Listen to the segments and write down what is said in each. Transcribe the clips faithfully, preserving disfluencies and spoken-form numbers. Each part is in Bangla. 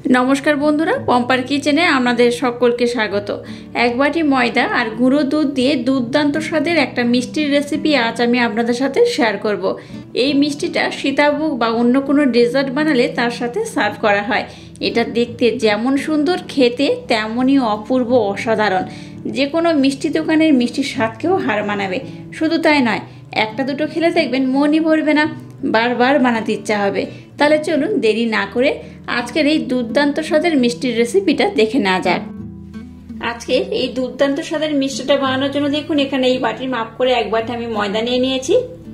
नमस्कार बंधुरा पम्पार किचेने आपनादेर सकलके स्वागत। एक बाटी मयदा और गुঁড়ো दूध दिए दुर्दान्त स्वादेर एकटा मिष्टिर रेसिपि आज आमि आपनादेर साथे शेयर करब। এই মিষ্টিটা সীতাভোগ বা অন্য কোনো ডেজার্ট বানালে তার সাথে সার্ভ করা হয়। এটা দেখতে যেমন সুন্দর, খেতে তেমনই অপূর্ব অসাধারণ। যে কোনো মিষ্টি দোকানের মিষ্টির স্বাদকেও হার মানাবে। শুধু তাই নয়, একটা দুটো খেলে দেখবেন মনই ভরবে না, বারবার বানাতে ইচ্ছা হবে। তাহলে চলুন দেরি না করে আজকের এই দুর্দান্ত স্বাদের মিষ্টির রেসিপিটা দেখে নেওয়া যাক। আজকে এই দুর্দান্ত স্বাদের মিষ্টিটা বানানোর জন্য দেখুন এখানে এই বাটির মাপ করে এক বাটি আমি ময়দা নিয়ে নিয়েছি।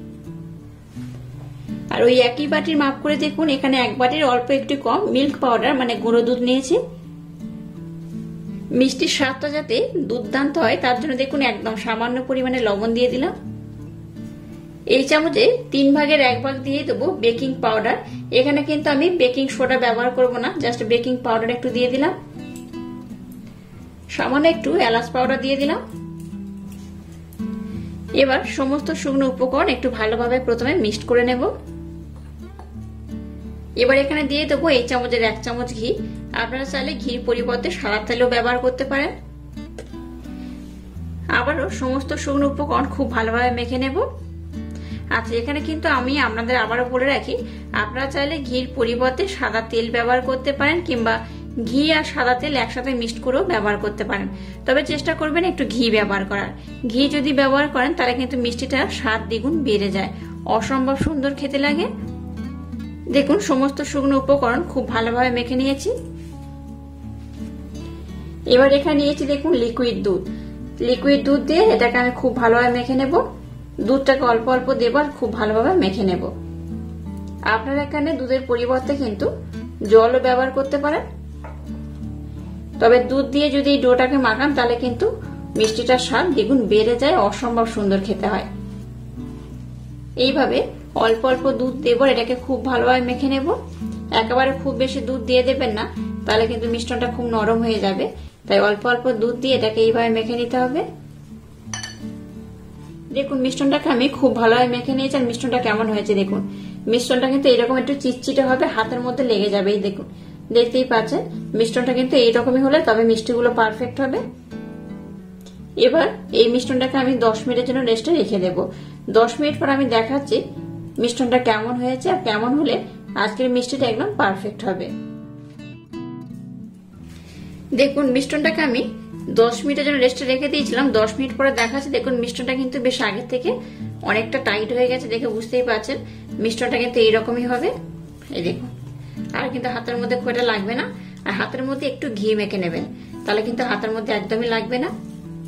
আর ওই একই বাটির মাপ করে দেখুন এখানে এক বাটির অল্প একটু কম মিল্ক পাউডার মানে গুঁড়ো দুধ নিয়েছি। মিষ্টির স্বাদটা যাতে দুর্দান্ত হয় তার জন্য দেখুন একদম সামান্য পরিমাণে লবণ দিয়ে দিলাম। এই চামচে তিন ভাগের এক ভাগ দিয়ে দেবো বেকিং পাউডার। এখানে কিন্তু আমি বেকিং সোডা ব্যবহার করব না, জাস্ট বেকিং পাউডার একটু দিয়ে দিলাম। সামান্য একটু এলাচ পাউডার দিয়ে দিলাম। এবার সমস্ত শুকনো উপকরণ একটু ভালোভাবে প্রথমে মিক্সড করে নেব। এবার এখানে দিয়ে দেবো এই চামচের এক চামচ ঘি। আপনারা চাইলে ঘির পরিবর্তে সাদা তেলও ব্যবহার করতে পারেন। আবারও সমস্ত শুকনো উপকরণ খুব ভালোভাবে মেখে নেব। আচ্ছা, এখানে কিন্তু আমি আপনাদের আবারও বলে রাখি, আপনারা চাইলে ঘির পরিবর্তে সাদা তেল ব্যবহার করতে পারেন কিংবা ঘি আর সাদা তেল একসাথে মিক্সড করেও ব্যবহার করতে পারেন। তবে চেষ্টা করবেন একটু ঘি ব্যবহার করার। ঘি যদি ব্যবহার করেন তাহলে কিন্তু মিষ্টিটার স্বাদ দ্বিগুণ বেড়ে যায়, অসম্ভব সুন্দর খেতে লাগে। দেখুন সমস্ত শুকনো উপকরণ খুব ভালোভাবে মেখে নিয়েছি। এবার এখানে নিয়েছি দেখুন লিকুইড দুধ। লিকুইড দুধ দিয়ে এটাকে আমি খুব ভালোভাবে মেখে নেব। দুধটাকে অল্প অল্প দেব আর খুব ভালোভাবে মেখে নেব। আপনারা এখানে দুধের পরিবর্তে কিন্তু জলও ব্যবহার করতে পারেন। তবে দুধ দিয়ে যদি এই ডোটাকে মাখান তাহলে কিন্তু মিষ্টিটার স্বাদ দ্বিগুণ বেড়ে যায়, অসম্ভব সুন্দর খেতে হয়। এইভাবে অল্প অল্প দুধ দেব, এটাকে খুব ভালোভাবে মেখে নেব। একেবারে খুব বেশি দুধ দিয়ে দেবেন না, তাহলে কিন্তু মিষ্টিটা খুব নরম হয়ে যাবে। তাই অল্প অল্প দুধ দিয়ে এটাকে এইভাবে মেখে নিতে হবে। দেখুন মিশ্রণটাকে আমি খুব ভালোভাবে মেখে নিয়েছি। আর মিশ্রণটা কেমন হয়েছে দেখুন। মিশ্রণটা কিন্তু এইরকম একটু চিটচিটে হবে, হাতের মধ্যে লেগে যাবে। এই দেখুন, দেখতেই পাচ্ছেন মিশ্রণটা কিন্তু এইরকমই হলে তবে মিষ্টিগুলো পারফেক্ট হবে। এবার এই মিশ্রণটাকে আমি দশ মিনিটের জন্য রেস্টে রেখে দেবো। দশ মিনিট পর আমি দেখাচ্ছি মিশ্রণটা কেমন হয়েছে আর কেমন হলে আজকের মিষ্টিটা একদম পারফেক্ট হবে। দেখুন মিশ্রণটাকে আমি দশ মিনিটের জন্য রেস্টে রেখে দিয়েছিলাম। দশ মিনিট পরে দেখাচ্ছি দেখুন মিশ্রণটা কিন্তু বেশ আগের থেকে অনেকটা টাইট হয়ে গেছে, দেখে বুঝতেই পারছেন। মিশ্রণটা কিন্তু এইরকমই হবে। এই দেখুন, আর কিন্তু হাতের মধ্যে খুব একটা লাগবে না। আর হাতের মধ্যে একটু ঘি মেখে নেবেন, তাহলে কিন্তু হাতের মধ্যে একদমই লাগবে না।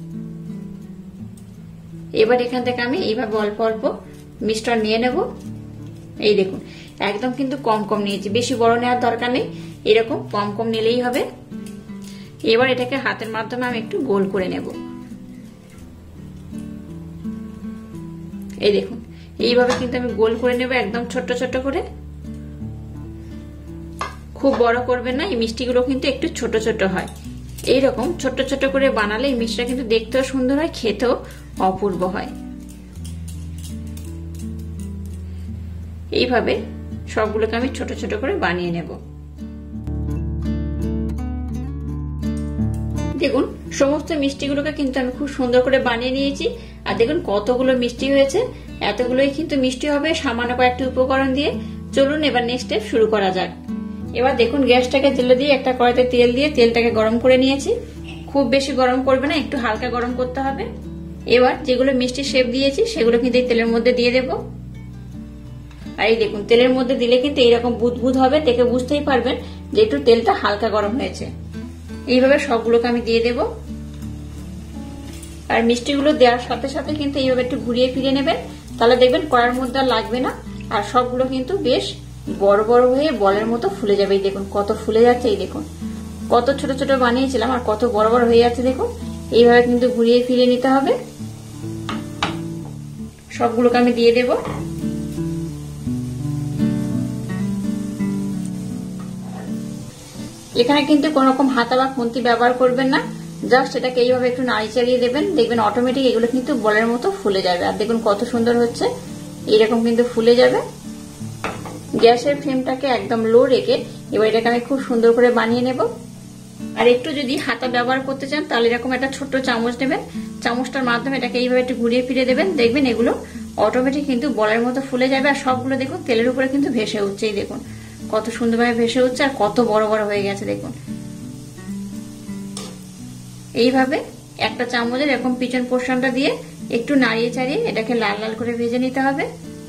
এবার এখান থেকে আমি এইভাবে অল্প অল্প মিশ্রণ নিয়ে নেব। এই দেখুন একদম কিন্তু কম কম নিয়েছি, বেশি বড় নেওয়ার দরকার নেই, এরকম কম কম নিলেই হবে। এবার এটাকে হাতের মাধ্যমে আমি একটু গোল করে নেব। এই দেখুন এইভাবে কিন্তু আমি গোল করে নেব, একদম ছোট্ট ছোট্ট করে। খুব বড় করবেন না, এই মিষ্টিগুলো কিন্তু একটু ছোট ছোট হয়। এইরকম ছোট্ট ছোট্ট করে বানালে এই মিষ্টিটা কিন্তু দেখতেও সুন্দর হয়, খেতেও অপূর্ব হয়। এইভাবে সবগুলোকে আমি ছোট ছোট করে বানিয়ে নেব। দেখুন সমস্ত মিষ্টিগুলোকে কিন্তু আমি খুব সুন্দর করে বানিয়ে নিয়েছি। আর দেখুন কতগুলো মিষ্টি হয়েছে, এতগুলোই কিন্তু মিষ্টি হবে সামান্য কয়েকটি উপকরণ দিয়ে। চলুন এবার নেক্সট স্টেপ শুরু করা যাক। এবার দেখুন গ্যাসটাকে জেলে দিয়ে একটা কড়াইতে তেল দিয়ে তেলটাকে গরম করে নিয়েছি। খুব বেশি গরম করবে না, একটু হালকা গরম করতে হবে। এবার যেগুলো মিষ্টি শেপ দিয়েছি সেগুলো কিন্তু এই তেলের মধ্যে দিয়ে দেবো। আর এই দেখুন তেলের মধ্যে দিলে কিন্তু এইরকম বুদবুদ হবে, দেখে বুঝতেই পারবেন যে একটু তেলটা হালকা গরম হয়েছে। এইভাবে সবগুলোকে আমি দিয়ে দেব। আর মিষ্টিগুলো দেওয়ার সাথে সাথে কিন্তু এইভাবে একটু ঘুরিয়ে ফিরিয়ে নেবেন, তাহলে দেখবেন কড়াইয়ের মধ্যে আর লাগবে না। আর সবগুলো কিন্তু বেশ বড় বড় হয়ে বলের মতো ফুলে যাবে। এই দেখুন কত ফুলে যাচ্ছে, এই দেখুন কত ছোট ছোট বানিয়েছিলাম আর কত বড় বড় হয়ে যাচ্ছে। দেখুন এইভাবে কিন্তু ঘুরিয়ে ফিরিয়ে নিতে হবে। সবগুলোকে আমি দিয়ে দেব। এখানে কিন্তু কোন রকম হাতা বা খুন্তি ব্যবহার করবেন না, জাস্ট এটাকে এইভাবে একটু নাড়ি চাড়িয়ে দেবেন। দেখবেন অটোমেটিক এগুলো কিন্তু বলের মতো ফুলে যাবে। আর দেখুন কত সুন্দর হচ্ছে, এইরকম কিন্তু ফুলে যাবে। গ্যাসের ফ্লেমটাকে একদম লো রেখে এবার এটাকে আমি খুব সুন্দর করে বানিয়ে নেব। আর একটু যদি হাতা ব্যবহার করতে চান তাহলে এরকম একটা ছোট্ট চামচ নেবেন, চামচটার মাধ্যমে এটাকে এইভাবে একটু ঘুরিয়ে ফিরিয়ে দেবেন, দেখবেন এগুলো অটোমেটিক কিন্তু বলের মতো ফুলে যাবে। আর সবগুলো দেখুন তেলের উপরে কিন্তু ভেসে উঠছে, এই দেখুন কত সুন্দরভাবে ভেসে উঠছে আর কত বড় বড় হয়ে গেছে দেখুন। এইভাবে একটা চামচের এরকম পিছন পোর্শনটা দিয়ে একটু নাড়িয়ে চাড়িয়ে এটাকে লাল লাল করে ভেজে নিতে হবে।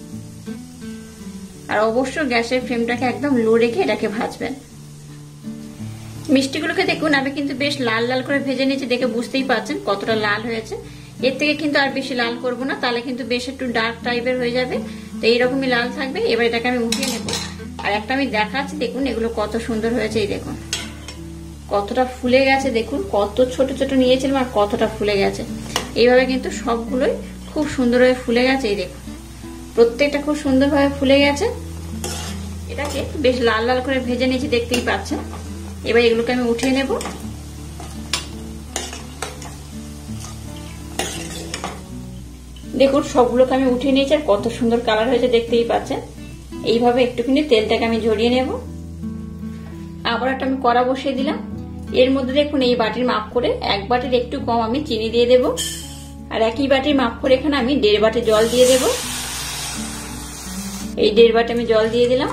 আর অবশ্যই গ্যাসের ফ্লেমটাকে একদম লো রেখে এটাকে ভাজবেন। মিষ্টিগুলোকে দেখুন আমি কিন্তু বেশ লাল লাল করে ভেজে নিয়েছি, দেখে বুঝতেই পারছেন কতটা লাল হয়েছে। এর থেকে কিন্তু আর বেশি লাল করব না, তাহলে কিন্তু বেশ একটু ডার্ক টাইপের হয়ে যাবে। তো এইরকমই লাল থাকবে। এবার এটাকে আমি উঠিয়ে নেব। আর একটা আমি দেখাচ্ছি দেখুন এগুলো কত সুন্দর হয়েছে, এই দেখুন কতটা ফুলে গেছে, দেখুন কত ছোট ছোট নিয়েছিলাম আর কতটা ফুলে গেছে। এইভাবে কিন্তু সবগুলোই খুব সুন্দরভাবে ফুলে গেছে, এই দেখুন প্রত্যেকটা খুব সুন্দরভাবে ফুলে গেছে। এটাকে বেশ লাল লাল করে ভেজে নিয়েছি, দেখতেই পাচ্ছেন। এবার এগুলোকে আমি উঠিয়ে নেব। দেখুন সবগুলোকে আমি উঠিয়ে নিয়েছি আর কত সুন্দর কালার হয়েছে দেখতেই পাচ্ছেন। এইভাবে একটুখানি তেলটাকে আমি ঝরিয়ে নেব। আবার একটা আমি কড়া বসিয়ে দিলাম। এর মধ্যে দেখুন এই বাটির মাপ করে এক বাটির একটু কম আমি চিনি দিয়ে দেব। আর একই বাটির মাপ করে এখানে আমি দেড় বাটি জল দিয়ে দেব। এই দেড় বাটি আমি জল দিয়ে দিলাম।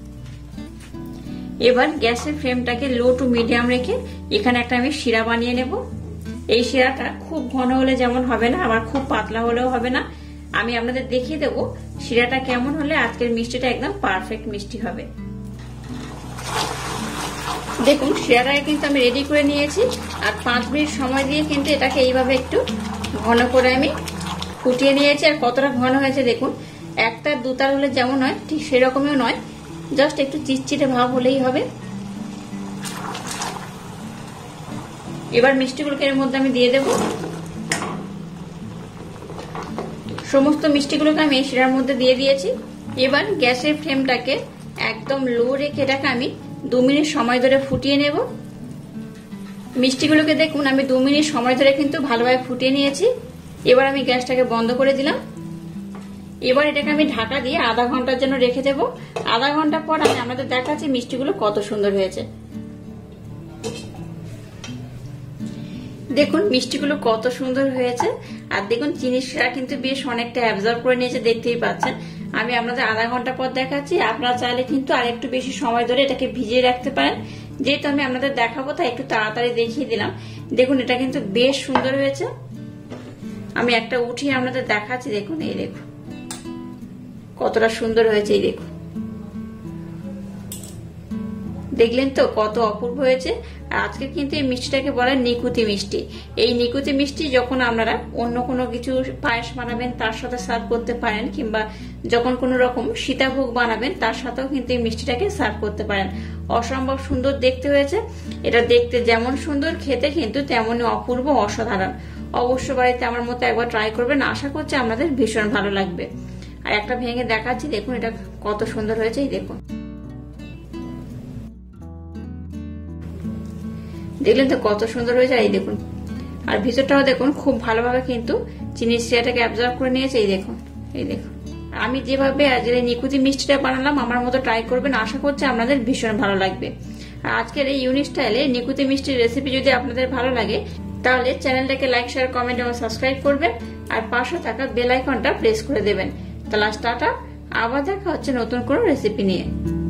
এবার গ্যাসের ফ্লেমটাকে লো টু মিডিয়াম রেখে এখানে একটা আমি শিরা বানিয়ে নেব। এই শিরাটা খুব ঘন হলে যেমন হবে না, আবার খুব পাতলা হলেও হবে না। আমি আপনাদের দেখিয়ে দেব শিরাটা কেমন হলে আজকের মিষ্টিটা একদম পারফেক্ট মিষ্টি হবে। দেখুন শিরাটাকে কিন্তু আমি রেডি করে নিয়েছি। আর পাঁচ মিনিট সময় দিয়ে কিন্তু এটাকে এইভাবে একটু ঘন করে আমি ফুটিয়ে নিয়েছি। আর কতটা ঘন হয়েছে দেখুন, একটা দুতার হলে যেমন হয় ঠিক সেরকমও নয়, জাস্ট একটু চিটচিটে ভাব হলেই হবে। এবার মিষ্টিগুলোকে এর মধ্যে আমি দিয়ে দেব। সমস্ত মিষ্টিগুলোকে আমি শিরার মধ্যে দিয়ে দিয়েছি। এবার গ্যাসের ফ্লেমটাকে একদম লো রেখে এটাকে আমি দু মিনিট সময় ধরে ফুটিয়ে নেব। মিষ্টিগুলোকে দেখুন আমি দু মিনিট সময় ধরে কিন্তু ভালোভাবে ফুটিয়ে নিয়েছি। এবার আমি গ্যাসটাকে বন্ধ করে দিলাম। এবার এটাকে আমি ঢাকা দিয়ে আধা ঘন্টার জন্য রেখে দেব। আধা ঘন্টা পর আমি আপনাদের দেখাচ্ছি মিষ্টিগুলো কত সুন্দর হয়েছে। দেখুন মিষ্টিগুলো কত সুন্দর হয়েছে। আর দেখুন চিনি শিরা কিন্তু বেশ অনেকটা অ্যাবজর্ব করে নিয়েছে, দেখতেই পাচ্ছেন। আমি আপনাদের আধা ঘন্টা পর দেখাচ্ছি। আপনারা চাইলে কিন্তু আর একটু বেশি সময় ধরে এটাকে ভিজিয়ে রাখতে পারেন। যেহেতু আমি আপনাদের দেখাবো তাই একটু তাড়াতাড়ি দেখিয়ে দিলাম। দেখুন এটা কিন্তু বেশ সুন্দর হয়েছে। আমি একটা উঠিয়ে আপনাদের দেখাচ্ছি। দেখুন এই দেখুন কতটা সুন্দর হয়েছে, এই দেখুন দেখলেন তো কত অপূর্ব হয়েছে। আর আজকে কিন্তু এই মিষ্টিটাকে বলে নিকুতি মিষ্টি। এই নিকুতি মিষ্টি যখন আপনারা অন্য কোনো কিছু পায়েস বানাবেন তার সাথে সার্ভ করতে পারেন, কিংবা যখন কোনো রকম সীতাভোগ বানাবেন তার সাথেও কিন্তু এই মিষ্টিটাকে সার্ভ করতে পারেন। অসম্ভব সুন্দর দেখতে হয়েছে। এটা দেখতে যেমন সুন্দর, খেতে কিন্তু তেমনই অপূর্ব, অসাধারণ। অবশ্য বাড়িতে আমার মতো একবার ট্রাই করবেন, আশা করছি আপনাদের ভীষণ ভালো লাগবে। আর একটা ভেঙে দেখাচ্ছি, দেখুন এটা কত সুন্দর হয়েছে, এই দেখুন দেখলেন তো কত সুন্দর হয়েছে। এই দেখুন আর ভিতরটাও দেখুন খুব ভালোভাবে কিন্তু চিনির শিরাটাকে অ্যাবজর্ব করে নিয়েছে, এই দেখুন এই দেখুন। আমি যেভাবে আজকের এই নিকুতি মিষ্টিটা বানালাম আমার মতো ট্রাই করবেন, আশা করছি আপনাদের ভীষণ ভালো লাগবে। আর আজকের এই ইউনিক স্টাইলে নিকুতি মিষ্টির রেসিপি যদি আপনাদের ভালো লাগে তাহলে চ্যানেলটাকে লাইক, শেয়ার, কমেন্ট এবং সাবস্ক্রাইব করবেন। আর পাশে থাকা বেল আইকনটা প্রেস করে দেবেন। তাহলে টাটা, আবার দেখা হচ্ছে নতুন কোনো রেসিপি নিয়ে।